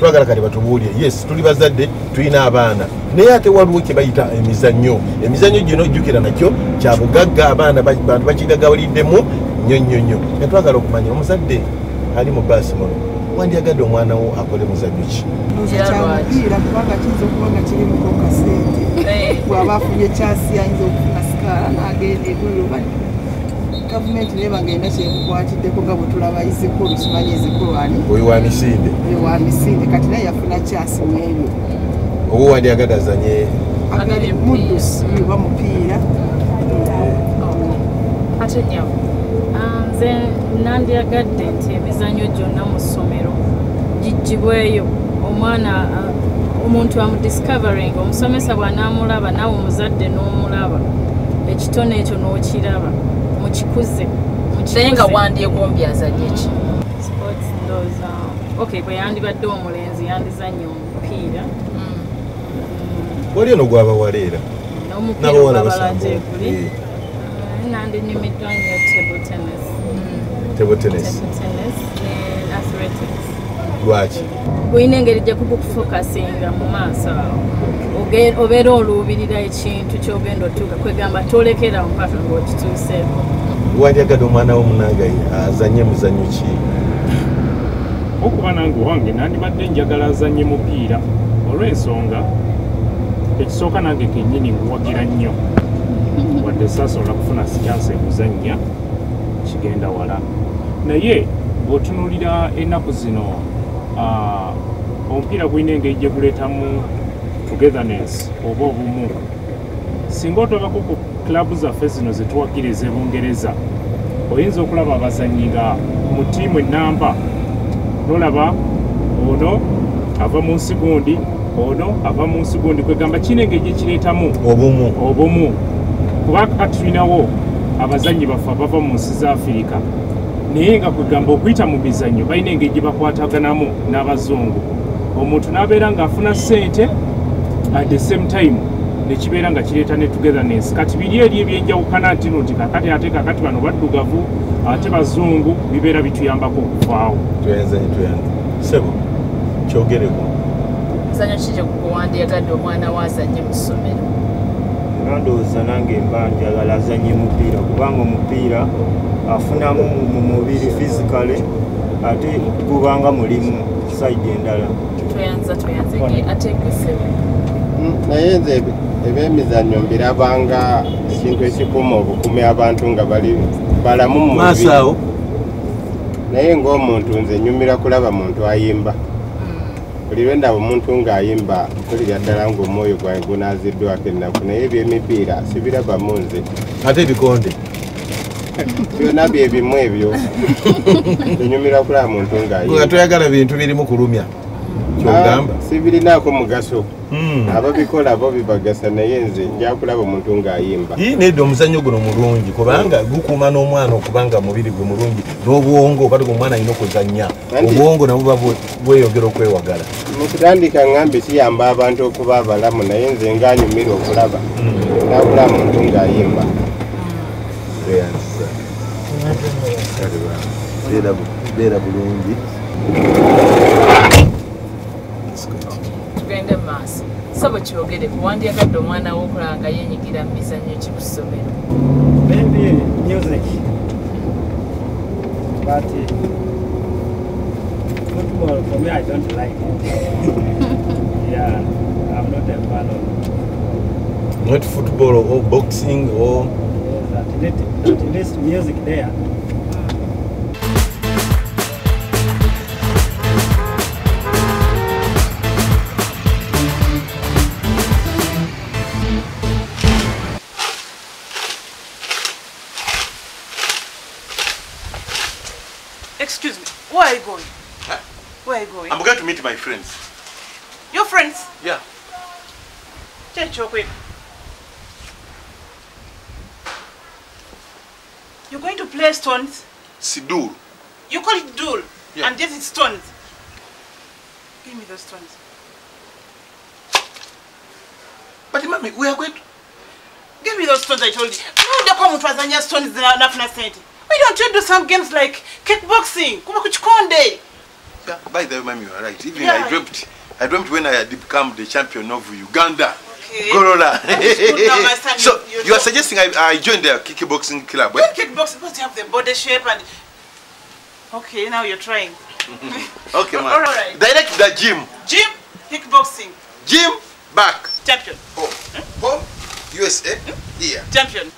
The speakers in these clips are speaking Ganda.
twagala kale batubuulire yes tuli bazadde tulina abaana naye ate waliwo kye bayita emizannyo gino ojjukira nakyo kya bugagga abaana bantu bakigagawuliddemu nnyo netwagala okumanya omuzadde ali mu baasi muno wandyagadde omwana wo akole muzannyo ki kyamupiira kubanga kiyinza okuba nga kiri muko kasente bw'aba afunye kyasi ayinza okufuna sikaala n'agenda egoloba gavumenti neba ngenda kyemukwatiddeko nga bwe tulaba izikulu simanyi izikulu ani oyo wa misinde kati naye yafuna kyasi mu ebyo oba wandyagadde azanye muddusi oba mupiira ate nyawo nze nandyagadde nti emizannyo gyonna mu ssomero gigibweyo omwana omuntu amudiscovering omusomesa bw'anaamulaba naawe omuzadde n'omulaba ekitone ekyo n'okiraba mukikuze naye nga wandyegombye azanye ki sports ndowooza okay bwe yandibadde omulenzi yandizannye omupiira wali eno gwabawaleera n'omupiira gwabalagyeguli nandinnyumiddwa nnyo table tennis ne athletics lwaki bwina engeri gye kukufokasinga mu maaso awo obeera oluubirira ekintu kyogenda otuuka kwegamba tolekerawo mpaka ng'okituuseeko wandyagadde omwana wo munange azanye muzannyo ki okuba nange wange nandibadde njagala azanye mupiira olw'ensonga ekisooka nange kennyini nkuwagira nnyo wadde saasobola kufuna sikansa emuzannya kigenda wala naye bw'otunuulira ennaku zino omupiira gulina engeri gye guleetamu togetherness oba obumu singa otobako ku kilabu zaffe zino zetuwagira ez'ebungereza oyinza okulaba abazannyi nga mu ttiimu ennamba nolaba ono ava mu nsi gundi ono ava mu nsi gundi kwegamba kino engeri gye kireetamu obumu kuba kati tulinawo abazannyi baffe abava mu nsi za Afirika naye nga kwegamba okuyita mu mizannyo balina engeri gye bakwataganamu n'abazungu omuntu n'abeera ng'afuna ssente at the same time nekibeera nga kireeta ne togetherness kati biri eri ebyenjawukana ntino nti kakati ate kakati bano baddugavu ate bazungu bibeera bituyambako okuvaawo tuyanze sebo kyogereko muzannyo ki gyekuwandyagadde omwana we azannye mu ssomero ndowooza nange mba njagala azannye mupiira kubanga omupiira afunamu mu mubiri physically ate gubanga mulimu saidi endala tuyanze ategesebe naye nze ebyemizannyo mbirabanga ekintu ekikuuma obukuumi abantu nga balamu mu mubiri naye ng'omuntu nze nyumira kulaba muntu ayimba buli lwe ndaba omuntu ng'ayimba mpulira ddala ng'omwoyo gwange gunaaziddwako ennaku naye ebyemipiira sibirabamu nze ate ebikonde byonna bye bimu ebyo enyumira kulaba muntu ng'ayimba toyagala bintu birimu kulumya kyogamba sibirinaako mugaso ababikola bo bibagasa naye nze nja kulaba omuntu ng'ayimba nedda omuzannyo guno mulungi kubanga gukuuma n'omwana okubanga mubiri gwe mulungi n'obwongo kati omwana alina okuzannya obwongo nabwo buba bweyogera okwewagala mu kutandika ngambe kiyamba abantu okuba abalamu naye nze ng'anyumira okulaba nakulaba muntu ng'ayimba beera bulungi tugende maaso sabo kyogere kuwandyagadde omwana wo okulaba nga yenyigira mu mizannyo ki ku ssomero maybe music but football for me I don't like it yeah I'm not a fan of not football or boxing or yes, at least music there. Excuse me, where are you going? Huh? Where are you going? I'm going to meet my friends. Your friends? Yeah. You're going to play stones? Sidur. You call it dul? Yeah. And this is stones. Give me those stones. But mommy, we are going to... Give me those stones I told you. No, come to stones. Why don't you do some games like kickboxing? Kuma kuchikonde. Yeah, by the way, ma'am, you are right. Even I dreamt when I had become the champion of Uganda. Okay. Gorola. So you are talk. suggesting I join the kickboxing club? Well, kickboxing because you have the body shape and. Okay, now you're trying. Okay, ma'am. All right. Direct to the gym. Gym, kickboxing. Gym, back. Champion. Home. Home, USA, here. Champion.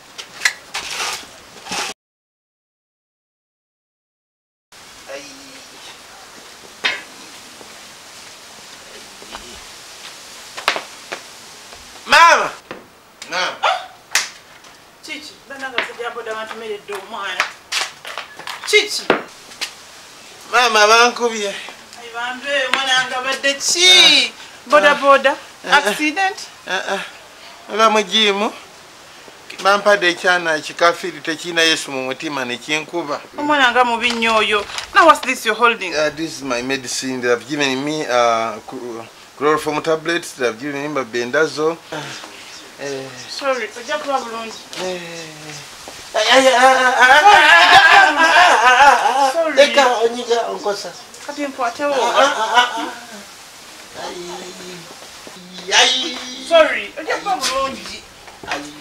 Mama! Mama. Chichi, Chichi. Mama, bankubye. Ibambe mwananga badde chi. Boda. Accident. Oba mujimu. Bampadde ekyana kikafiri tekina Yesu mu mutima ne kinkuba. Omwananga mubi nnyo oyo. Now what's this you're holding? This is my medicine. They have given me chloroform tablets. They have given me bendazo. Sorry, ojja kuba bulungi. Leka onyiga onkosa. Kati nkwatewo. Sorry, ojja kuba bulungi.